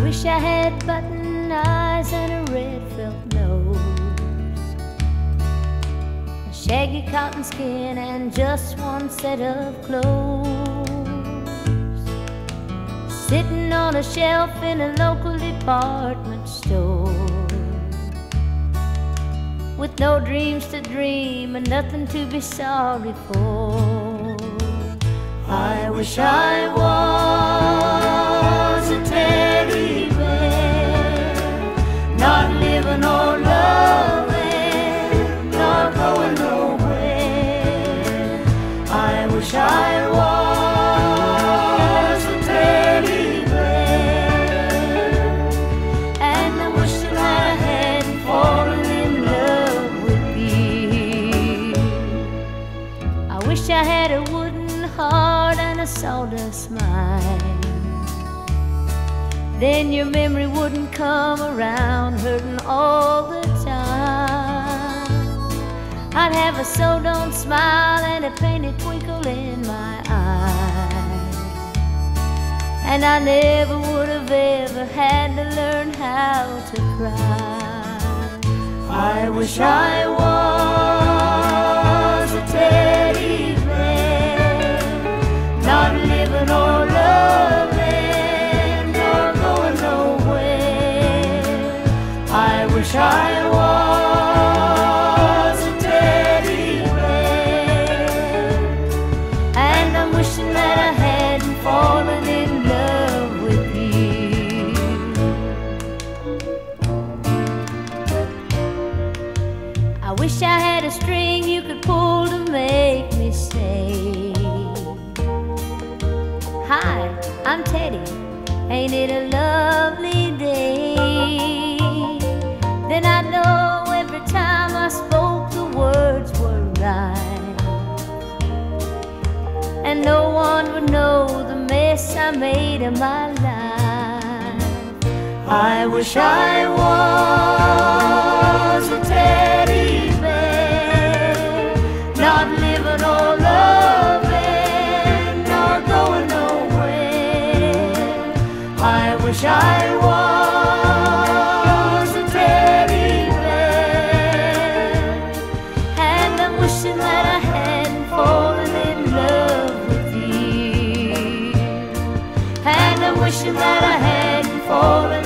Wish I had button eyes and a red felt nose, a shaggy cotton skin and just one set of clothes, sitting on a shelf in a local department store, with no dreams to dream and nothing to be sorry for. I wish I was a teddy bear, not living or loving, nor going nowhere. I wish I was a teddy bear, and I wish that I hadn't fallen in love with you. I wish I had a wooden heart and a sawdust mind, then your memory wouldn't come around hurting all the time. I'd have a so don't smile and a painted twinkle in my eye, and I never would have ever had to learn how to cry. I wish I was a teddy bear, not living or loving, nor going nowhere. I wish I was a teddy bear, and I'm wishing that I hadn't fallen in love with you. I wish I had a string you could pull to make me say, hi, I'm Teddy, ain't it a lovely day? Then I know every time I spoke the words were right, and no one would know the mess I made of my life. I wish I was a teddy bear, not living or loving, nor going nowhere. I wish I was a teddy bear, and I'm wishing that I hadn't fallen in love with you, and I'm wishing that I hadn't fallen